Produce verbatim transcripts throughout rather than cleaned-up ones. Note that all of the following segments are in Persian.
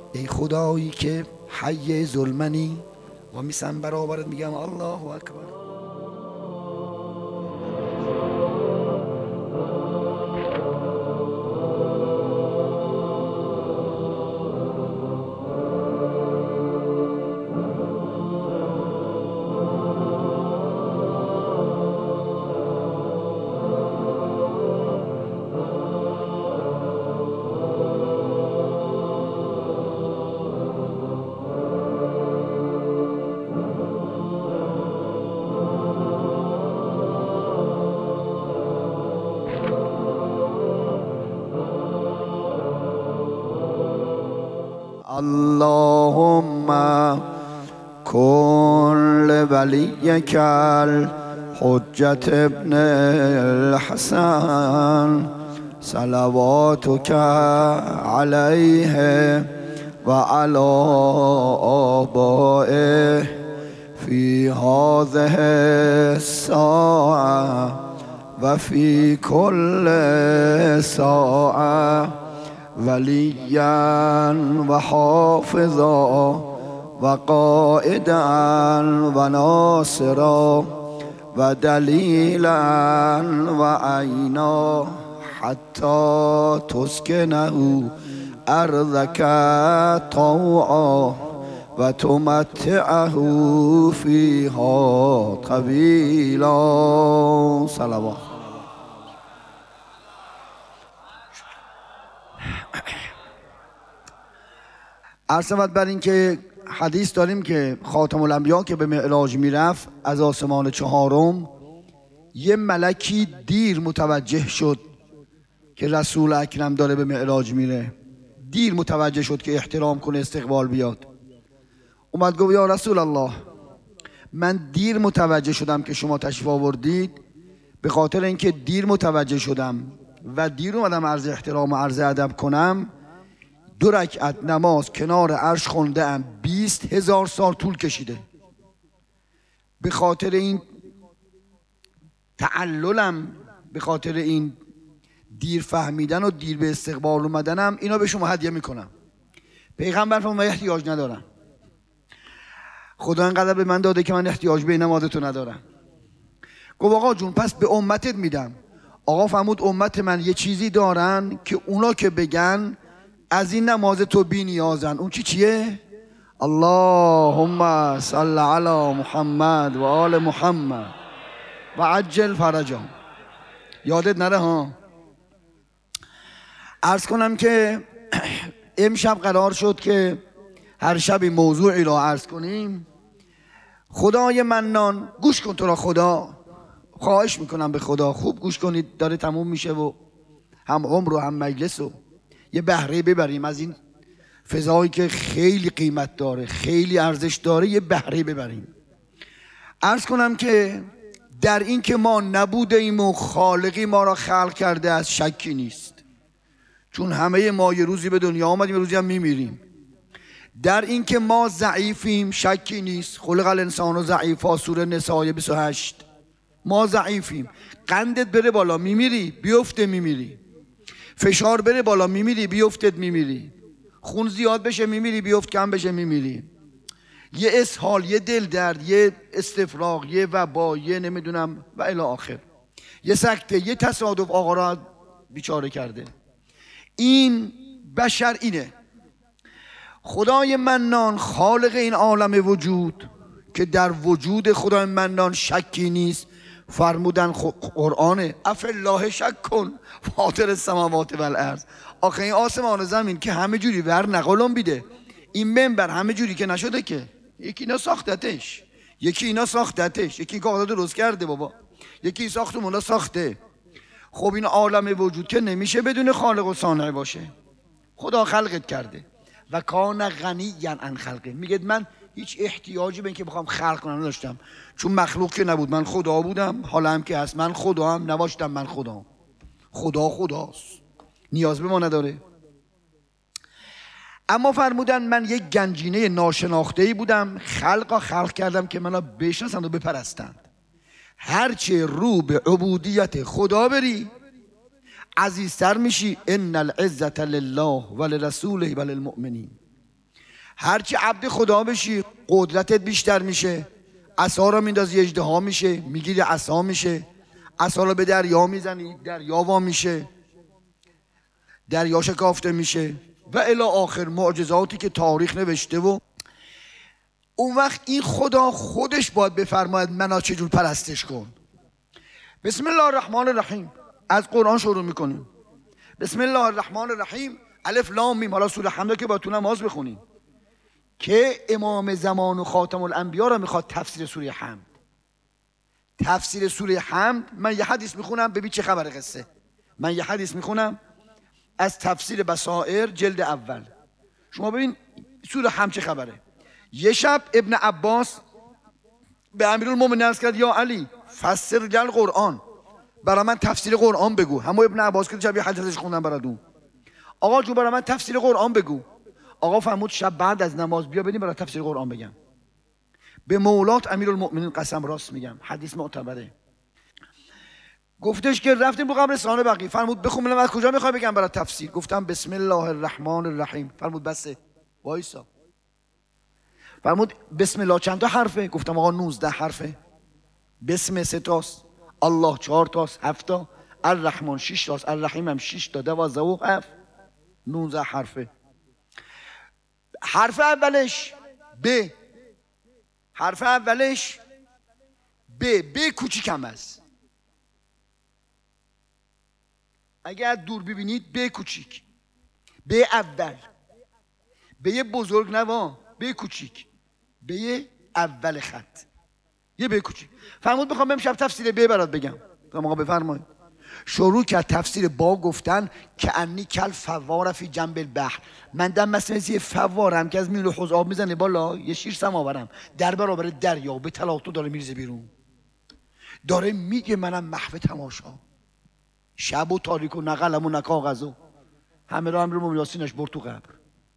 ای خدایی که حی ظلمنی و میسم برابرت میگم الله اکبر. اللهم کن لولیک الحجة ابن الحسن صلواتک علیه و علی آبائه فی هذه الساعة و فی کل ساعة وليا وحافظا وقائدا وناصرا ودليلا وعينا حتى تسكنه أرضك طوعا وتمتعه فيها طويلا. صلوات. عرض شود بر این که حدیث داریم که خاتم الانبیا که به معراج میرفت از آسمان چهارم یه ملکی دیر متوجه شد که رسول اکرم داره به معراج میره. دیر متوجه شد که احترام کنه استقبال بیاد. اومد گفت یا رسول الله من دیر متوجه شدم که شما تشریف آوردید، به خاطر اینکه دیر متوجه شدم و دیر اومدم عرض احترام و عرض ادب کنم، دو رکعت نماز کنار عرش خونده ام، بیست هزار سال طول کشیده. به خاطر این تعللم، به خاطر این دیر فهمیدن و دیر به استقبال اومدنم، اینا به شما هدیه میکنم. پیغمبر فرمود من احتیاج ندارم، خدا انقدر به من داده که من احتیاج به نماز تو ندارم. گفت آقا جون پس به امتت میدم. آقا فرمود امت من یه چیزی دارن که اونا که بگن از این نماز تو بی نیازن. اون چی چیه؟ اللهم صل علی محمد و آل محمد و عجل فرجهم. یادت نره ها. عرض کنم که امشب قرار شد که هر شبی موضوعی را عرض کنیم. خدای منان، گوش کن تو را خدا، خواهش میکنم به خدا خوب گوش کنید، داره تموم میشه و هم عمر و هم مجلس و یه بهره ببریم از این فضایی که خیلی قیمت داره، خیلی ارزش داره، یه بهره ببریم. عرض کنم که در این که ما نبوده ایم و خالقی ما را خلق کرده از شکی نیست، چون همه ما یه روزی به دنیا آمدیم یه روزی هم میمیریم. در این که ما ضعیفیم شکی نیست، خلق الانسان و ضعیفا، سوره نساء بیست و هشت. ما ضعیفیم، قندت بره بالا میمیری، بیفته میمیری. فشار بره بالا میمیری، بیفتت میمیری. خون زیاد بشه میمیری، بیفت کم بشه میمیری. یه اسهال، یه دل درد، یه استفراغ، یه وبا، یه نمیدونم و الی آخر، یه سکته، یه تصادف آقا را بیچاره کرده. این بشر اینه. خدای منان خالق این عالم وجود که در وجود خدای منان شکی نیست، فرمودن قرآنه افالله شک کن فاطر السماوات و الارض. آخه این آسمان و زمین که همه جوری ور نقلم بیده، این منبر همه جوری که نشده که، یکی اینا ساختتش، یکی اینا ساختتش، یکی کاغذ درست کرده بابا، یکی ساختمونا ساخته. خب این عالم وجود که نمیشه بدون خالق و صانع باشه. خدا خلقت کرده و کان غنیا عن خلقه. میگه من هیچ احتیاجی به اینکه بخوام خلق کنم نداشتم، چون مخلوق که نبود، من خدا بودم، حالا هم که هست من خدا هم نباشتم، من خدا. خدا خداست، نیاز به ما نداره. اما فرمودن من یک گنجینه ناشناخته‌ای بودم، خلقا خلق کردم که منو بشناسند و بپرستند. هرچه رو به عبودیت خدا بری عزیزتر میشی. ان العزة لله ولرسوله وللمؤمنین. هرچی عبد خدا بشی قدرتت بیشتر میشه. عصا رو میندازی اژدها میشه، میگیری عصا میشه. عصا رو به دریا میزنی دریا وا میشه، دریا شکافته میشه و الی آخر معجزاتی که تاریخ نوشته. و اون وقت این خدا خودش باید بفرماید منا چجور پرستش کن. بسم الله الرحمن الرحیم از قرآن شروع میکنیم. بسم الله الرحمن الرحیم الف لام میم. حالا سوره حمد که با تو نماز بخونیم که امام زمان و خاتم الانبیا را میخواد تفسیر سوره حمد. تفسیر سوره حمد من یه حدیث میخونم ببین چه خبره قصه. من یه حدیث میخونم از تفسیر بصائر جلد اول. شما ببین سوره حمد چه خبره. یه شب ابن عباس به امیرالمومنین عرض کرد یا علی فسر لي القرآن، برای من تفسیر قرآن بگو. همون ابن عباس که شب یه حدیثش خوندم براتون. آقا جو برای من تفسیر قرآن بگو. آقا فرمود شب بعد از نماز بیا بریم برای تفسیر قرآن بگم. به مولات امیرالمومنین قسم راست میگم، حدیث معتبره. گفتش که رفتیم رو قبرستان بقیع. فرمود بخون ببینم از کجا میخوای بگم برای تفسیر. گفتم بسم الله الرحمن الرحیم. فرمود بسه وایسا. فرمود بسم الله چند تا حرفه؟ گفتم آقا نوزده حرفه. بسم سه تاست، الله چهار تاست هفت تا، الرحمن شش تاست، الرحیم هم شش تا، دوازده و هفت، نوزده حرفه. حرف اولش ب، حرف اولش ب. ب کوچیکم است. اگر دور ببینید ب کوچیک، ب اول، ب بزرگ نوا، ب کوچیک، ب اول خط، یه ب کوچیک. فرمود بخوام امشب تفسیر ب برات بگم. گفتم آقا بفرمایید. شروع کرد تفسیر با گفتن که انی کل فوار فی جنب البحر. من دم مثل یه فوارم که از میل حوض آب میزنه بالا، یه شیر سماورم در برابر دریا به تلاطم داره میریزه بیرون. داره میگه منم محو تماشا، شب و تاریک و نقلم و نکاغذو همه را امر یاسینش برد تو قبر.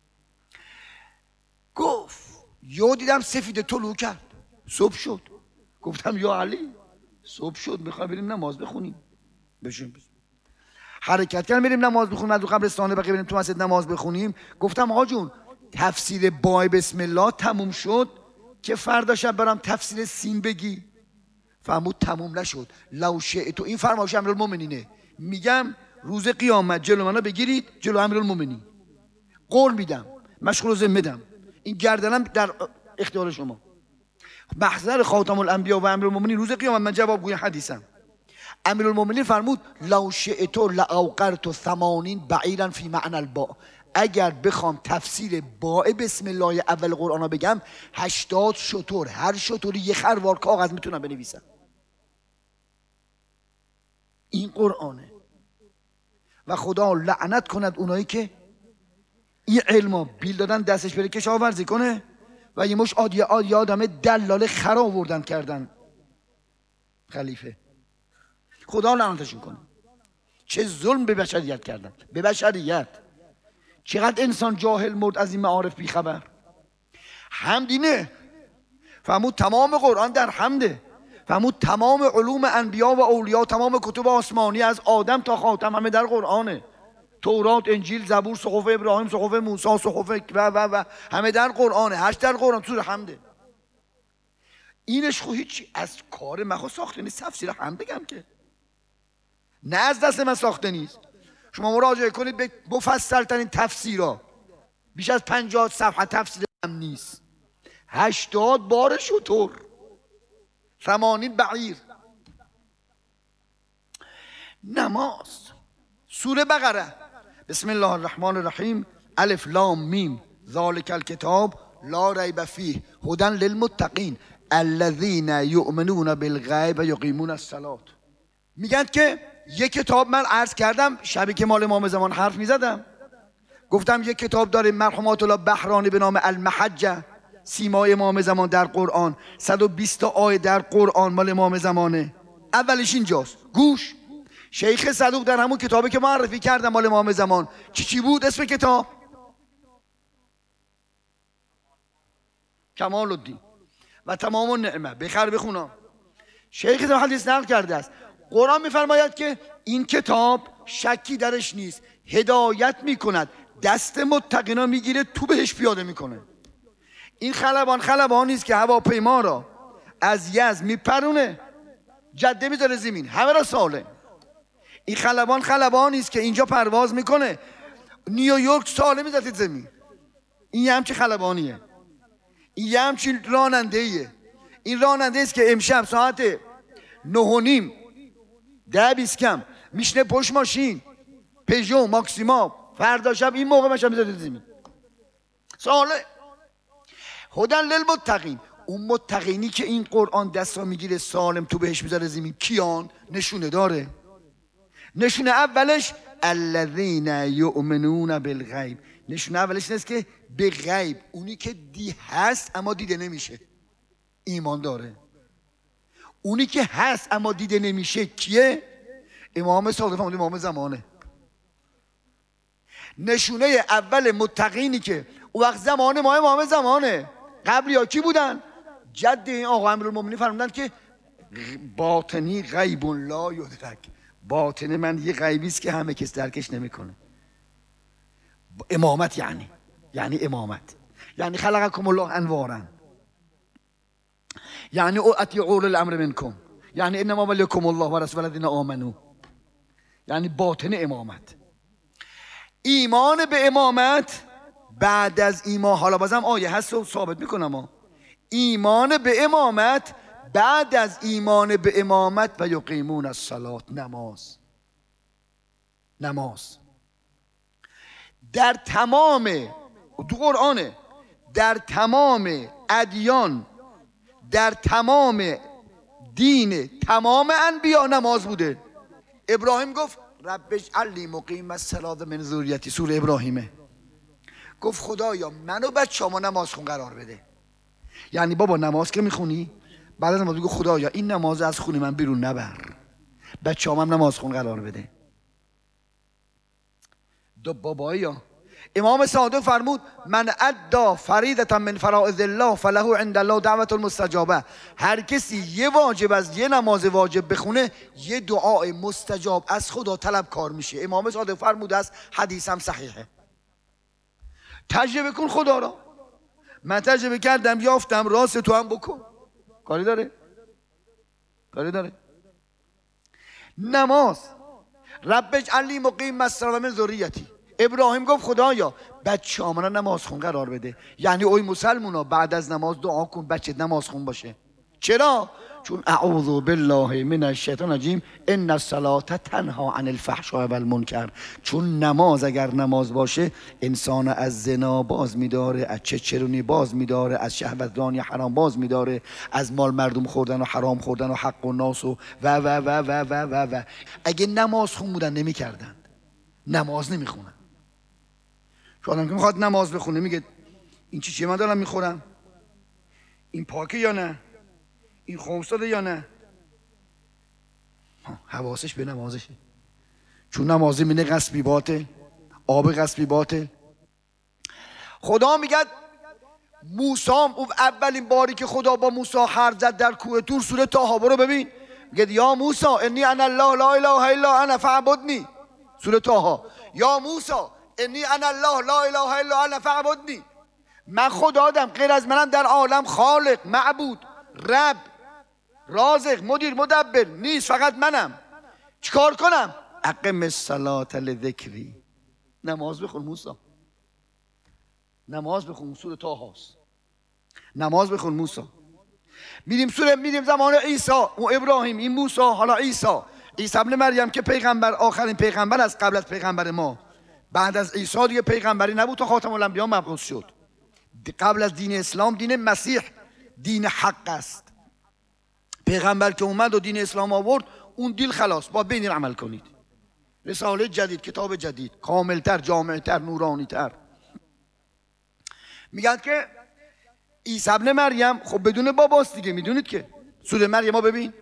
گفت یا دیدم سفید طلوع کرد، صبح شد. گفتم یا علی صبح شد میخوای بریم نماز بخونیم. بشین حرکت کردیم بریم نماز بخونیم. از قبرستان بقیه بریم تو مسجد نماز بخونیم. گفتم آقا جون تفسیر بای بسم الله تموم شد که فردا شب برام تفسیر سین بگی. فرمود تموم نشد. لو شئتو، این فرمایش امیرالمومنینه، میگم روز قیامت جلو منو بگیرید جلو امیرالمومنین، قول میدم مشغول ذمه، این گردنم در اختیار شما. محضر خاتم الانبیا و امیرالمومنین روز قیامت من جوابگوی حدیثم. امیرالمومنین فرمود لو شئتو لاوقرت ثمانین بعیرا فی معنی الباء. اگر بخوام تفسیر باء بسم الله اول قرآن بگم هشتاد شتر، هر شتری یه خروار کاغذ میتونم بنویسم. این قرآنه. و خدا لعنت کند اونایی که این علمو بیل دادن دستش بره کشاورزی کنه و یه مش آدی آدی آدم دلال خر آوردن کردن خلیفه. خدا لعنتشون کنه. چه ظلم به بشریت کردن، به بشریت. چقدر انسان جاهل مرد از این معارف بیخبر. حمدینه. فرمود تمام قرآن در حمده. فرمود تمام علوم انبیا و اولیا، تمام کتب آسمانی از آدم تا خاتم همه در قرآنه. تورات، انجیل، زبور، صحف ابراهیم، صحف موسی، صحف و و و همه در قرآنه. هشت در قرآن سوره حمده. اینش خو هیچی از کار من خود ساخته نیست. تفسیر حمد بگم که نه از دست من ساخته نیست. شما مراجعه کنید به مفصل ترین تفسیرها، بیش از پنجاه صفحه تفسیر هم نیست. هشتاد بار شتر، ثمانین بعیر. نماز سوره بقره بسم الله الرحمن الرحیم الف لام میم ذالک الکتاب لا ریب فیه هدی للمتقین الذین یؤمنون بالغیب و یقیمون الصلاة. میگن که یک کتاب، من عرض کردم شبی که مال امام زمان حرف میزدم گفتم یک کتاب داره مرحومات الله بحرانی به نام المحجه، سیمای امام زمان در قرآن، صد و بیست تا آیه در قرآن مال امام زمانه. اولش اینجاست. گوش. شیخ صدوق در همون کتابی که معرفی کردم مال امام زمان چی چی بود اسم کتاب؟ کمال الدین و تمام النعمه. بخر بخونم. شیخ صدوق حدیث نقل کرده است. قرآن میفرماید که این کتاب شکی درش نیست، هدایت میکند، دست متقینا میگیره تو بهش پیاده میکنه. این خلبان خلبانی است که هواپیما را از یزد میپرونه جده میذاره زمین، همه را سالم. این خلبان خلبانی است که اینجا پرواز میکنه نیویورک سالم میذاره زمین. این یه همچین خلبانیه، این یه همچین راننده ایه. این راننده است که امشب ساعت نه و نیم ده بیست کم میشنه پشت ماشین پژو ماکسیما، فردا شب این موقع مشب میذاره زمین ساله. هدن للمتقین، اون متقینی که این قرآن دست را میگیره سالم تو بهش میذاره زمین کیان؟ نشونه داره. نشونه اولش الذین یؤمنون بالغیب، نشونه اولش نیست که به غیب، اونی که دی هست اما دیده نمیشه ایمان داره. اونی که هست اما دیده نمیشه کیه؟ امام صادق فرمود امام زمانه. نشونه اول متقینی که اون وقت زمان ما امام زمانه. قبلی ها کی بودن؟ جد این آقا امیرالمومنین فرمودن که باطنی غیب لا یدرک، باطن من یه غیبی است که همه کس درکش نمیکنه. امامت یعنی یعنی امامت یعنی خلقکم الله انوارا، یعنی اطیعوا اولی الامر منکم، یعنی انما ولیکم الله و رسول الذین آمنوا، یعنی باطن امامت. ایمان به امامت بعد از ایمان، حالا بازم آیه هست و ثابت میکنم ها. ایمان به امامت بعد از ایمان به امامت و یقیمون الصلاة، نماز. نماز در تمام تو قرآنه، در تمام ادیان، در تمام دین تمام انبیا نماز بوده. ابراهیم گفت رب اجعل لی مقیم الصلاة من ذریتی، سوره ابراهیمه. گفت خدایا منو بچه‌مو نماز خون قرار بده. یعنی بابا نماز که میخونی بعد از نماز بگو خدایا این نماز از خون من بیرون نبر، بچه‌ام هم نماز خون قرار بده. دو بابایی. امام صادق فرمود من ادى فریضة من فرائض الله فله عند الله دعوة المستجابه. هر کسی یه واجب از یه نماز واجب بخونه یه دعای مستجاب از خدا طلب کار میشه. امام صادق فرموده است، حدیث هم صحیحه. تجربه کن خدا را. من تجربه کردم یافتم، راست تو هم بکن. کاری داره؟ کاری داره؟ نماز رب اجعل لی مقیم الصلاة من ذریتی. ابراهیم گفت خدایا بچه آمانا نماز خون قرار بده. یعنی اوی مسلمونا بعد از نماز دعا کن بچه نماز خون باشه. چرا؟ چون اعوذ بالله من الشیطان الرجیم ان الصلاة تنهی عن الفحشاء والمنکر. چون نماز اگر نماز باشه انسان از زنا باز میداره، از چچرونی باز میداره، از شهوترانی حرام باز میداره، از مال مردم خوردن و حرام خوردن و حق و ناس و و و و و و و, و. اگه نماز خون بودن نمیکردن، نماز نمیخونن. چون آدم که میخواد نماز بخونه میگه این چی چیه من دارم میخورم؟ این پاکه یا نه؟ این خمس داده یا نه؟ حواسش به نمازشه. چون نمازی مینه غصبی باطل، آب غصبی باطل. خدا میگه موسی اولین باری که خدا با موسی حرف زد در کوه طور، سوره طه برو ببین، میگه یا موسی انی انا الله لا اله الا انا فاعبدنی. سوره طه یا موسی انی انا الله لا اله الا انا فاعبدنی. من خدا آدم غیر از منم در عالم خالق، معبود، رب، رازق، مدیر، مدبر نیست، فقط منم. چیکار کنم؟ اقم الصلاة لذکری. نماز بخون موسی، نماز بخون. سوره طه هست. نماز بخون موسی. میریم سوره میریم زمان عیسی و ابراهیم، این موسی، حالا عیسی. عیسی ابن مریم که پیغمبر، آخرین پیغمبر از قبل از پیغمبر ما. بعد از عیسی دیگه پیغمبری نبود تا خاتم الانبیا مبعوث شد. قبل از دین اسلام دین مسیح دین حق است. پیغمبر که اومد و دین اسلام آورد اون دیل خلاص، با بین عمل کنید. رساله جدید، کتاب جدید، کاملتر، جامعتر، نورانیتر. میگن که عیسی ابن مریم خب بدون باباست دیگه، میدونید که سوره مریم ها ببین.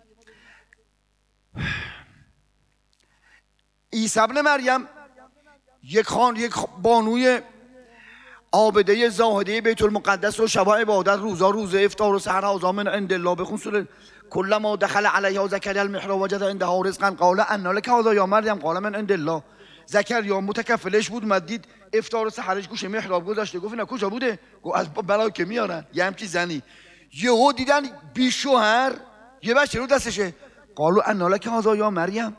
عیسی ابن مریم یک خان یک بانوی عابده زاهده بیت المقدس و شب عبادت، روزا روزه، افطار و سحر اوزا من عند الله. بخون سوره کلما دخل علیها زکریا المحراب وجد عندها رزقا قال ان لك هذا یا مریم قال من عند الله. زکریا متکفلش بود، مدید افطار و سحرش گوشه محراب گذاشته. گفت اینا کجا بوده؟ گفت از بلا که میارن. یه همچی زنی یهو دیدن بی شوهر یه بچه رو دستشه. قالو انا لک هذا یا مریم،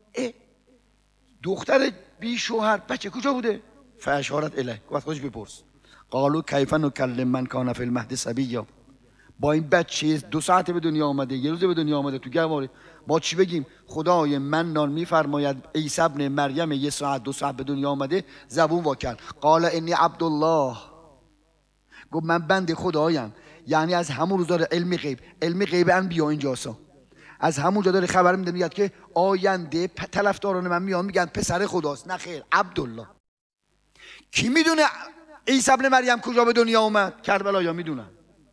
دختر بی شوهر بچه کجا بوده؟ فاشارت الیه، گفت خودش بپرس. قالو کیف نکلم من کان فی المهد صبیا، با این بچه دو ساعته به دنیا آمده، یه روزه به دنیا آمده تو گواره، ما چی بگیم؟ خدای منان میفرماید عیسی ابن مریم یه ساعت دو ساعت به دنیا آمده، زبون وا کرد. قال انی عبدالله، گفت من بنده خدایم. یعنی از همون روز داره علم غیب، علم غیب انبیا اینجاسا، از همونجا داره خبر میده، میگه که آینده طرفداران من میان میگن پسر خداست. نه خیر، عبدالله. کی میدونه عیسی ابن مریم کجا به دنیا اومد؟ کربلا یا میدونن؟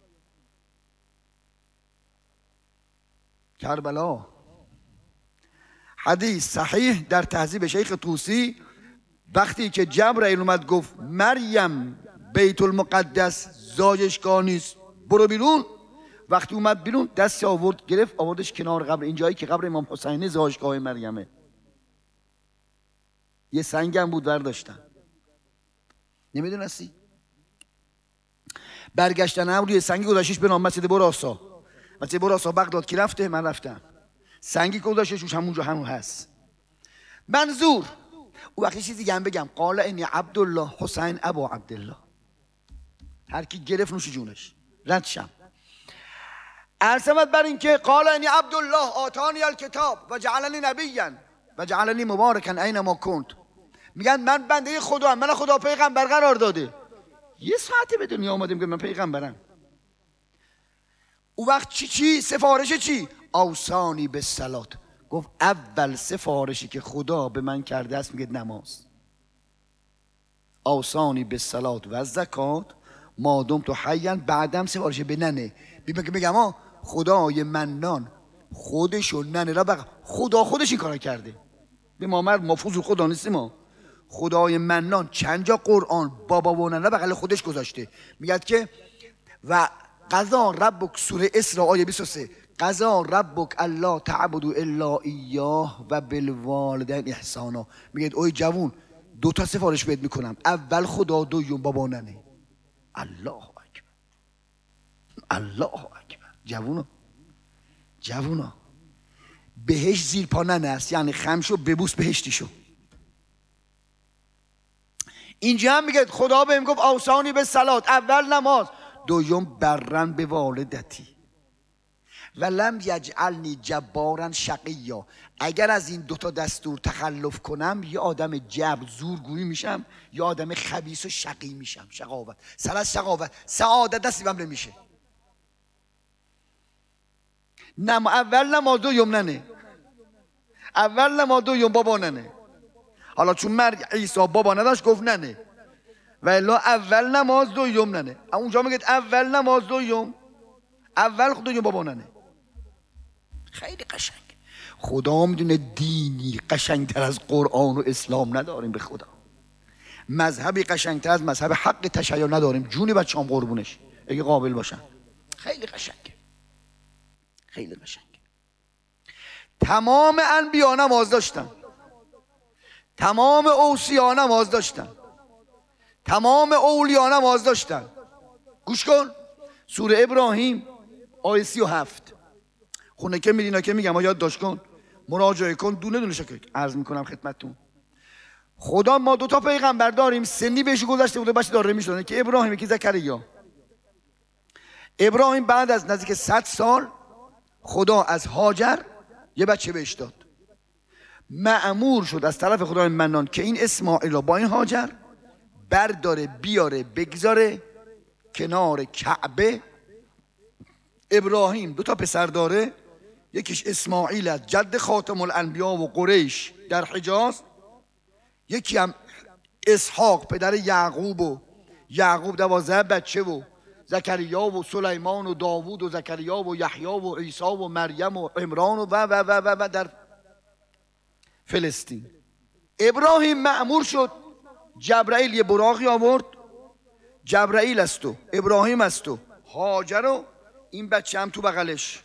کربلا. حدیث صحیح در تهذیب شیخ طوسی، وقتی که جبرئیل اومد گفت مریم بیت المقدس زاجشگاه نیست، برو بیرون. وقتی اومد بیرون دست آورد گرفت آوردش کنار قبر، اینجایی که قبر امام حسین زاجگاه مریمه. یه سنگم بود برداشتن. نمیدونستی؟ برگشتن هم روی سنگی گذاشتش به نام مسجد براسا. مسجد براسا بغداد کی رفته؟ من رفتم. سنگی که گذاشتش روش همونجا همون هست. منظور او وقتی چیزی دیگه هم بگم، قال انی عبدالله حسین ابو عبدالله، هر کی گرفت نوش جونش رد شم. ارسمت بر این که قال انی عبدالله آتانی الکتاب و جعلنی نبیا و جعلنی مبارکا اینما کنت. میگن من بنده خدا هم، من خدا پیغمبر قرار داده. یه ساعته به دنیا آمدیم که من پیغمبرم. او وقت چی چی سفارش چی؟ اوصانی به صلات. گفت اول سفارشی که خدا به من کرده است میگه نماز. اوصانی به صلات و زکات ما دمت حیا. بعدم سفارش به ننه. بگم ها خدای منان خودشو ننه را بقى. خدا خودش این کارا کرده. به ما مرد مفوض خدا نیستیم ما. خدای منان چند جا قرآن بابا و ننه بغل خودش گذاشته. میگه که و قضا ربک، سوره اسراء آیه بیست و سه، قضا ربک الا تعبدوا الا ایاه و بالوالدین احسانا. میگه اوی جوون دو تا سفارش بهت میکنم، اول خدا، دوم بابا ننه. الله اکبر، الله اکبر. جوونا جوونا بهش زیر پا ننست، یعنی خمشو ببوس بهشتیشو. اینجا هم میگه خدا بهم گفت اوصانی به صلات، اول نماز، دوم برن به والدتی و لم یجعلنی جبارا شقیا. اگر از این دوتا دستور تخلف کنم یه آدم جبر زورگویی میشم، یه آدم خبیث و شقی میشم. شقاوت سر از شقاوت سعادت دستیبم نمیشه. نم اول نماز دوم ننه، اول نماز دوم بابا ننه. حالا چون مرد عیسی بابا نداشت گفت ننه، و الا اول نماز دوم ننه. اونجا میگه اول نماز دوم، اول دوم بابا ننه. خیلی قشنگ. خدا میدونه دینی قشنگتر از قرآن و اسلام نداریم. به خدا مذهبی قشنگتر از مذهب حق تشیع نداریم. جونی بچه‌ام قربونش اگه قابل باشن. خیلی قشنگه، خیلی قشنگه. تمام انبیا نماز داشتن، تمام اوصیا نماز داشتن، تمام اولیا نماز داشتن. گوش کن سوره ابراهیم آیه سی و هفت. خونه که میرینا که میگم یاد داشت کن، مراجعه کن، دونه دونه شکر عرض میکنم خدمتتون. خدا ما دو تا پیغمبر داریم، سنی بهش گذشته بوده بچه داره میشونه که ابراهیم که زکریا. ابراهیم بعد از نزدیک صد سال خدا از هاجر یه بچه بهش داد. مأمور شد از طرف خدای منان که این اسماعیل با این هاجر برداره بیاره بگذاره کنار کعبه. ابراهیم دو تا پسر داره، یکیش اسماعیل از جد خاتم الانبیا و قریش در حجاز، یکی هم اسحاق پدر یعقوب و یعقوب دوازده بچه و زکریا و سلیمان و داوود و زکریا و یحیی و عیسی و مریم و عمران و و و و, و در فلسطین. ابراهیم مأمور شد، جبرائیل یه براقی آورد، جبرائیل است و ابراهیم است و هاجر و این بچه هم تو بغلش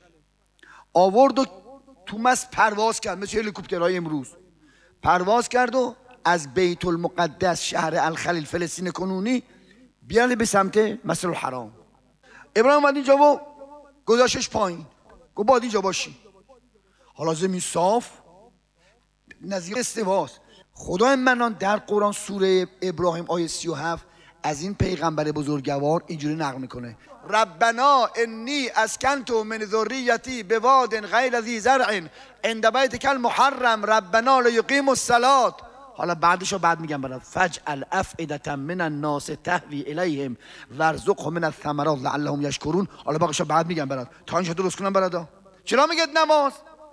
آورد و تو مس پرواز کرد، مثل هلیکوپترهای امروز پرواز کرد و از بیت المقدس شهر الخلیل فلسطین کنونی بیان به سمت مسجد الحرام. ابراهیم اومد اینجا و گذاشتش پایین، گفت باید اینجا باشی. حالا زمین صاف نزدیک استواست. خدای منان در قرآن سوره ابراهیم آیه سی و هفت از این پیغمبر بزرگوار اینجوری نقل میکنه: ربنا انی اسکنت من ذریتی بواد غیر ذی زرع عند بیتک المحرم ربنا لیقیموا الصلاة. حالا بعدش رو بعد میگم برات: فجعل افئدة من الناس تهوی الیهم وارزقهم من الثمرات لعلهم یشکرون. حالا باقیش رو بعد میگم برات، تا اینجا درست کنم برادا. چرا میگه نماز؟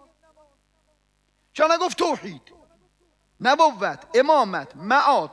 چرا نگفت توحید، نبوت، امامت، معاد،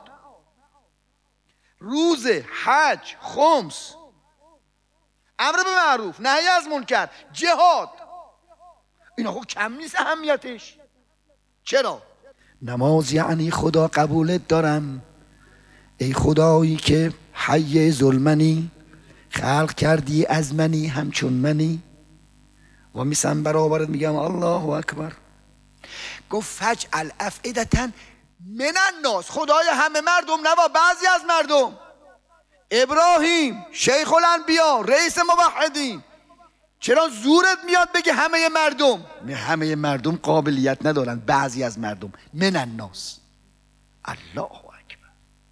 روزه، حج، خمس، امر به معروف، نهی از منکر، جهاد؟ اینا خب کم نیست اهمیتش. چرا؟ نماز یعنی خدا قبولت دارم، ای خدایی که حی ظلمنی، خلق کردی از منی همچون منی و میسم برابرت میگم الله اکبر. گفت فجعل افئدة من الناس، خدای همه مردم نوا بعضی از مردم. ابراهیم شیخ الانبیا رئیس موحدین، چرا زورت میاد بگی همه مردم؟ همه مردم قابلیت ندارن، بعضی از مردم. من الناس، الله اکبر.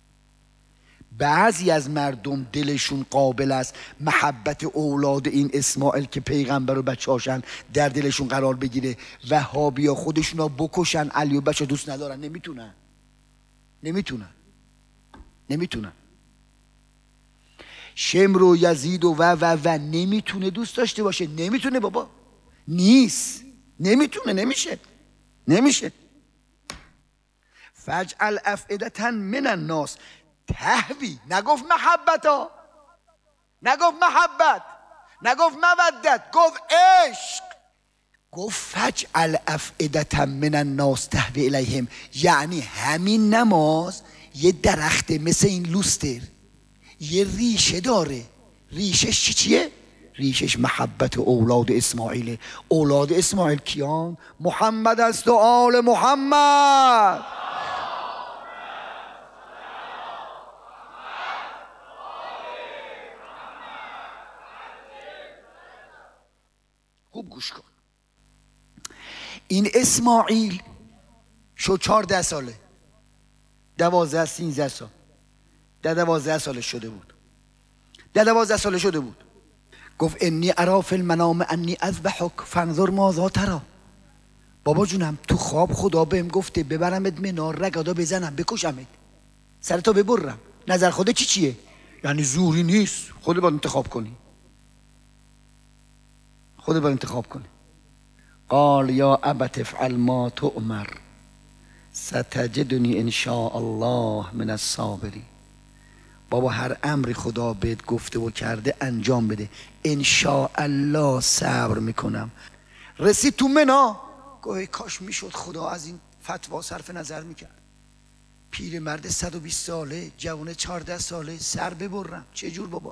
بعضی از مردم دلشون قابل است محبت اولاد این اسماعیل که پیغمبر و بچه هاشن در دلشون قرار بگیره. وهابیا خودشون رو بکشن، علی و بچه دوست ندارن، نمیتونن نمیتونن نمیتونن شمر و یزید و و و و نمیتونه دوست داشته باشه، نمیتونه بابا، نیست، نمیتونه، نمیشه نمیشه. فجعل افئدة من الناس تهوی، نگفت محبتا، نگفت محبت، نگفت مودت، گفت عشق. گفت فجعل افئدة من الناس تهوی الیهم، یعنی همین نماز یه درخته مثل این لوستر، یه ریشه داره. ریشش چی چیه؟ ریشش محبت اولاد اسماعیله. اولاد اسماعیل کیان؟ محمد است و آل محمد. خوب گوش کن. این اسماعیل شو چهارده ساله، دوازده سینزده سال، در دوازده ساله شده بود، در دوازده ساله شده بود. گفت انی ارا فی المنام انی اذبحک فانظر ماذا تری. بابا جونم تو خواب خدا بهم گفته ببرمت منار، رگادا بزنم بکشمت، سرتو ببرم. نظر خودت چی چیه؟ یعنی زوری نیست، خودت باید انتخاب کنی، خودت باید انتخاب کنی. قال یا ابت افعل ما تؤمر ستجدنی ان شاء الله من الصابرین. بابا هر امری خدا بهت گفته و کرده انجام بده، ان شاء الله صبر میکنم. رسید تو منا، گوه کاش میشد خدا از این فتوا صرف نظر میکرد. پیرمرد صد و بیست ساله، جوان چهارده ساله، سر ببرم چه جور بابا؟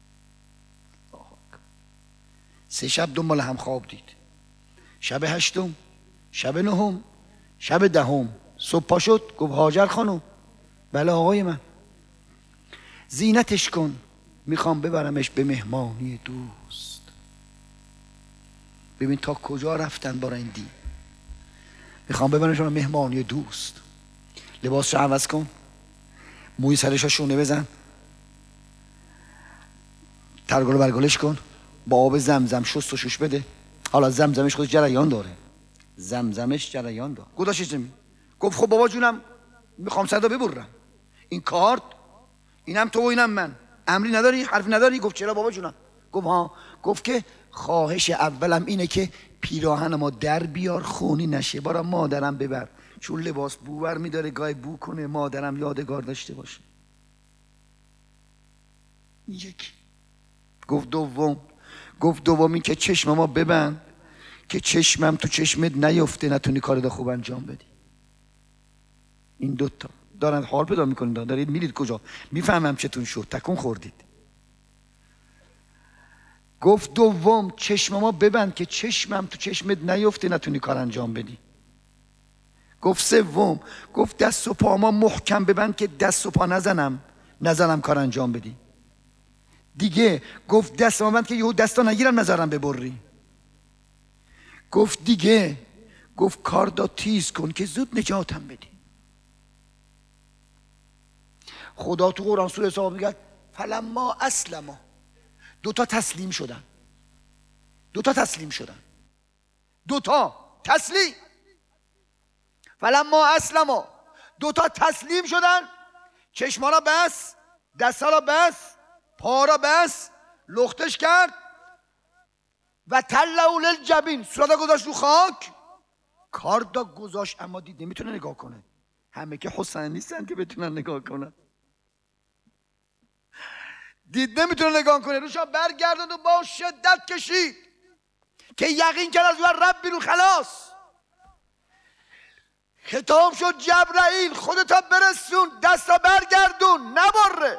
سه شب دنبال هم خواب دید. شب هشتم، شب نهم، شب دهم. صبح پا شد گفت هاجر خانم. بله آقای من. زینتش کن، میخوام ببرمش به مهمانی دوست. ببین تا کجا رفتن برای این دین. میخوام ببرمش به مهمانی دوست. لباسشو عوض کن، موی سرشو شونه بزن، ترگل و برگلش کن، با آب زمزم شست و شوش بده. حالا زمزمش خود جریان داره، زمزمش جریان داره. گذاشتش زمین. گفت خب بابا جونم میخوام صدا ببرم، این کارت، اینم تو و اینم من، امری نداری، حرفی نداری؟ گفت چرا بابا جونم؟ گفت ها. گفت که خواهش اولم اینه که پیراهن ما در بیار خونی نشه، برا مادرم ببر، چون لباس بو بر میداره، گاهی بو کنه، مادرم یادگار داشته باشه. یک. گفت دوم، گفت دومی که چشم ما ببند که چشمم تو چشمت نیفته، نتونی کار خوب انجام بدی. این دوتا دارن حال پیدا میکنید، دارید میرید کجا، میفهمم چتون شد، تکون خوردید. گفت دوم چشم ما ببند که چشمم تو چشمت نیفته، نتونی کار انجام بدی. گفت سوم، گفت دست و پا ما محکم ببند که دست و پا نزنم نزنم کار انجام بدی. دیگه گفت دست ما بند که یهو دستا نگیرم نظرم ببری. گفت دیگه، گفت کار دا تیز کن که زود نجاتم بدی. خدا تو قرآن سوره صحابه میگه فلما اسلما، دوتا تسلیم شدن، دوتا تسلیم شدن، دوتا تسلیم. فلما اسلما، دوتا تسلیم شدن، چشما را بس، دستا را بس، پا را بس، لختش کرد و تلوا للجبین، صورتا گذاشت رو خاک، کاردا گذاشت. اما دید نمیتونه نگاه کنه. همه که حسین نیستن که بتونن نگاه کنن. دید نمیتونه نگاه کنه، روشا برگردند و با شدت کشید که یقین کرد از رب بیرون خلاص. خطاب شد جبرائیل خودتا برسون، دستا برگردون، نبره.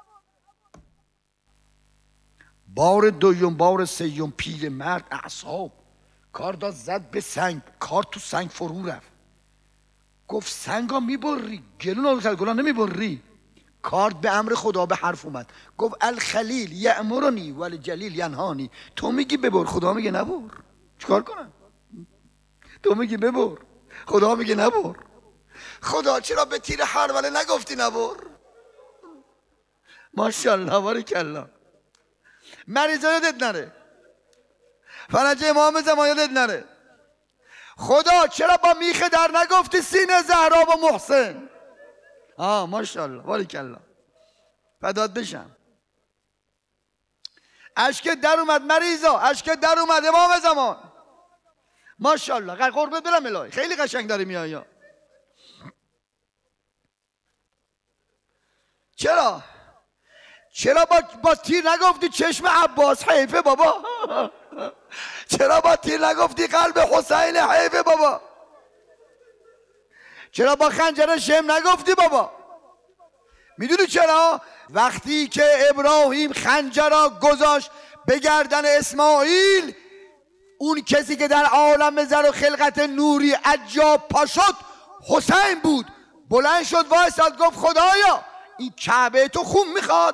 بار دویم، بار سیوم، پیر مرد اعصاب کار داد زد به سنگ، کار تو سنگ فرو رفت. گفت سنگا میبری، گلون آلو گلون نمیبری. کارد به امر خدا به حرف اومد. گفت الخلیل یأمرنی والجلیل ینهانی. تو میگی ببر، خدا میگه نبر. چیکار کنم؟ تو میگی ببر، خدا میگه نبر. خدا چرا به تیر حرمله نگفتی نبر؟ ماشاءالله بارکالله. مریضا یادت نره، فرج امام زمان یادت نره. خدا چرا با میخ در نگفتی سینه زهرا و محسن؟ آه ماشاءالله بارکالله، فدات بشم. اشک در اومد مریضا، اشک در اومد امام زمان. ماشاءالله قربت برم الهی، خیلی قشنگ داری میای. چرا؟ چرا با, با تیر نگفتی چشم عباس؟ حیفه بابا. چرا با تیر نگفتی قلب حسین؟ حیفه بابا. چرا با خنجر شم نگفتی بابا؟ میدونی چرا؟ وقتی که ابراهیم خنجر را گذاشت به گردن اسماعیل، اون کسی که در عالم زر و خلقت نوری عجاب پا شد حسین بود. بلند شد وایساد گفت خدایا این کعبه تو خون میخواد.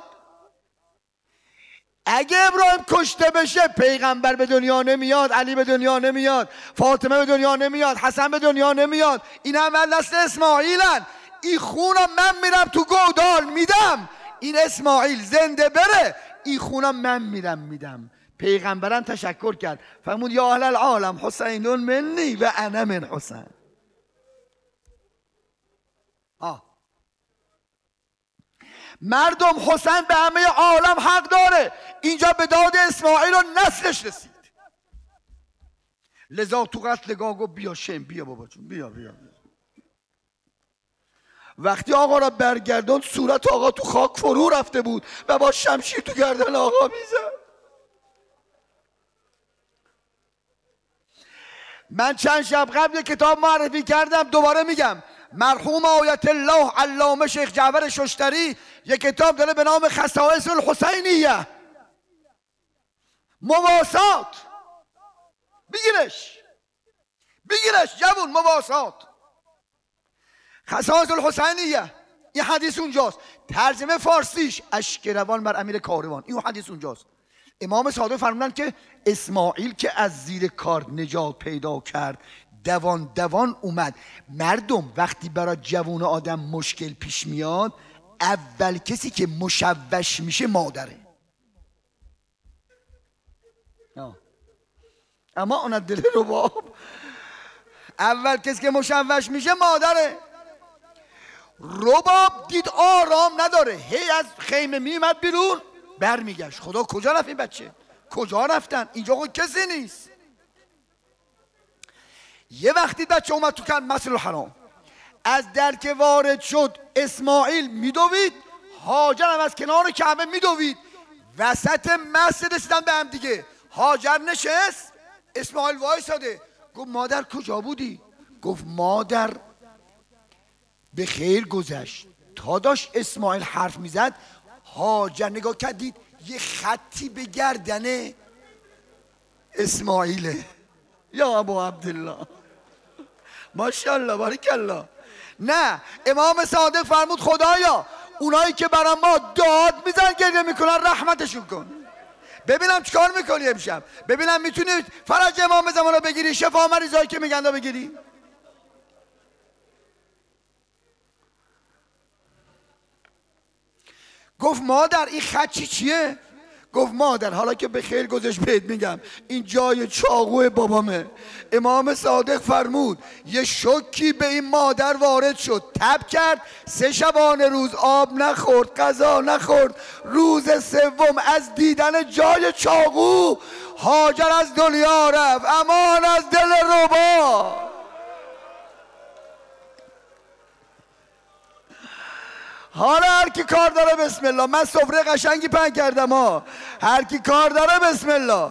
اگه ابراهیم کشته بشه پیغمبر به دنیا نمیاد، علی به دنیا نمیاد، فاطمه به دنیا نمیاد، حسن به دنیا نمیاد. این هم دست اسماعیلن. این خونم من میرم تو گودال میدم، این اسماعیل زنده بره این خونم من میرم میدم. پیغمبرم تشکر کرد فرمود یا اهل العالم حسین منی و انا من حسین. آه مردم حسین به همه عالم حق داره. اینجا به داد اسماعیل و نسلش رسید. لذا تو قتلگاه گفت بیا شم، بیا بابا جون، بیا بیا, بیا. وقتی آقا را برگردان صورت آقا تو خاک فرو رفته بود و با شمشیر تو گردن آقا میزد. من چند شب قبل کتاب معرفی کردم، دوباره میگم. مرحوم آیت الله علامه شیخ جعفر ششتری یک کتاب داره به نام خصائص الحسینیه، مواسات. بگیرش بگیرش جوون، مواسات، خصائص الحسینیه. این حدیث اونجاست. ترجمه فارسیش اشک روان بر امیر کاروان. این حدیث اونجاست. امام صادق فرمودن که اسماعیل که از زیر کار نجات پیدا کرد دوان دوان اومد. مردم وقتی برای جوان آدم مشکل پیش میاد اول کسی که مشوش میشه مادره. آه. اما اون دل رباب اول کسی که مشوش میشه مادره. رباب دید آرام نداره، هی از خیمه میمد بیرون برمیگشت. خدا کجا رفت این بچه؟ کجا رفتن؟ اینجا خود کسی نیست. یه وقتی بچه اومد تو کن مسجد الحرام، از در که وارد شد اسماعیل میدوید، هاجر هم از کنار کعبه میدوید. وسط مسجد رسیدن به هم دیگه. هاجر نشست، اسماعیل وایساده. گفت مادر کجا بودی؟ گفت مادر به خیر گذشت. تا داشت اسماعیل حرف میزد هاجر نگاه کرد، دید یه خطی به گردن اسماعیله. یا ابو عبدالله ماشاءالله باریکالله. نه، امام صادق فرمود خدایا اونایی که برای ما داد میزن گریه میکنن رحمتشون کن. ببینم چیکار میکنی امشب، ببینم میتونی فرج امام زمان رو بگیری، شفا مریضایی که میگن رو بگیری. گفت مادر این خچی چیه؟ گفت مادر حالا که به خیر گذاشت بهت میگم این جای چاقو بابامه. امام صادق فرمود یه شوکی به این مادر وارد شد، تب کرد، سه شبانه روز آب نخورد، غذا نخورد. روز سوم از دیدن جای چاقو هاجر از دنیا رفت. امان از دل ربا. حالا هر کی کار داره بسم الله. من سفره قشنگی پهن کردم ها، هر کی کار داره بسم الله.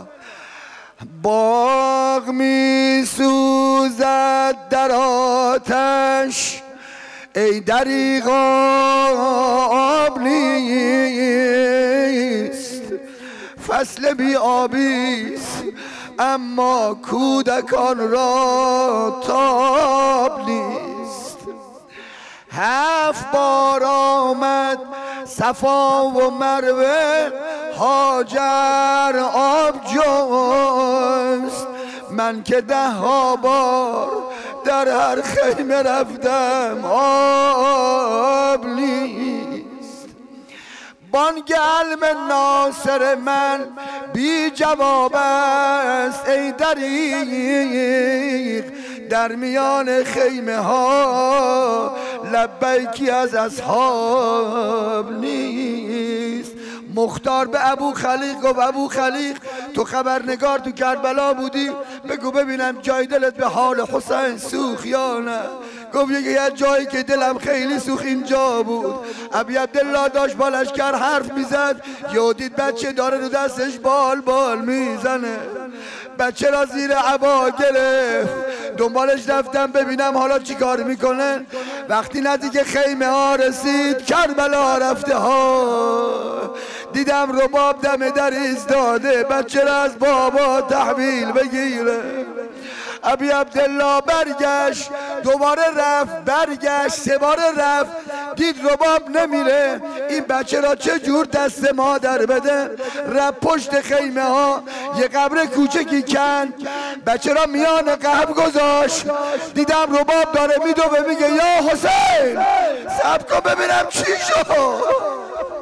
باغ می سوزد در آتش ای دریغا آب نیست، فصل بی آبیست اما کودکان را تاب نیست. هفت بار آمد صفا و مروه هاجر آب جست، من که ده ها بار در هر خیمه رفتم آب نیست. بانگ علم ناصر من بی جواب است ای دریغ، در میان خیمه ها لبیکی از اصحاب نیست. مختار به ابو خلیق گفت ابو خلیق تو خبرنگار تو کربلا بودی، بگو ببینم جای دلت به حال حسین سوخ یا نه؟ گفت یه جایی که دلم خیلی سوخ اینجا بود. ابی عبدالله داشت با لشکر حرف میزد، یهو دید بچه داره رو دستش بال بال میزنه، بچه را زیر عبا گرفت، دنبالش رفتم ببینم حالا چی کار میکنه. وقتی نزدیک خیمه ها رسید کربلا رفته ها، دیدم رباب دم در ایستاده بچه را از بابا تحویل بگیره. ابی عبدالله برگشت، دوباره رفت، برگشت، سه بار رفت، دید رباب نمیره، این بچه را چه جور دست مادر بده. رفت پشت خیمه ها یه قبر کوچکی کند، بچه را میان قبر گذاشت، دیدم رباب داره میدوه میگه یا حسین صبر کن ببینم چی شد.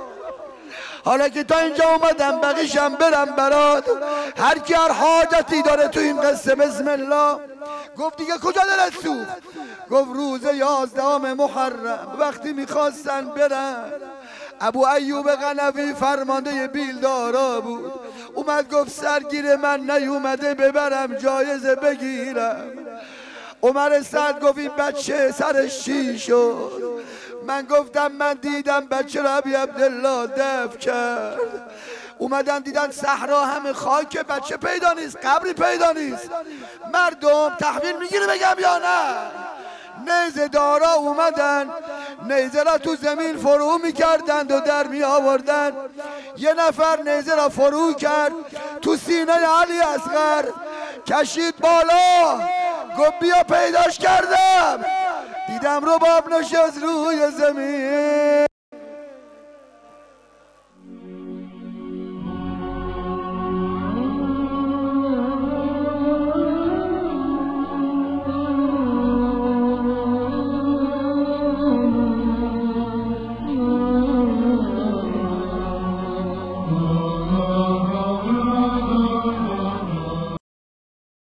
حالا که تا اینجا اومدم بقیشم برم برات، هر کی هر حاجتی داره تو این قصه بسم الله. گفت دیگه کجا دلت سوخت؟ گفت روز یازدهم محرم وقتی میخواستن برن، ابو ایوب قنوی فرمانده بیلدارا بود، اومد گفت سرگیر من نیومده ببرم جایزه بگیرم. عمر سعد گفت این بچه سرش چی شد؟ من گفتم من دیدم بچه را ابی عبدالله دفن کرد. اومدن دیدن صحرا همه خاک، بچه پیدا نیست، قبری پیدا نیست. مردم تحویل میگیره بگم یا نه؟ نیزه دارا اومدن نیزه را تو زمین فرو میکردند و در می آوردن. یه نفر نیزه را فرو کرد تو سینه علی اصغر، کشید بالا، گفت بیا پیداش کردم. دیدم رباب نشست روی زمین،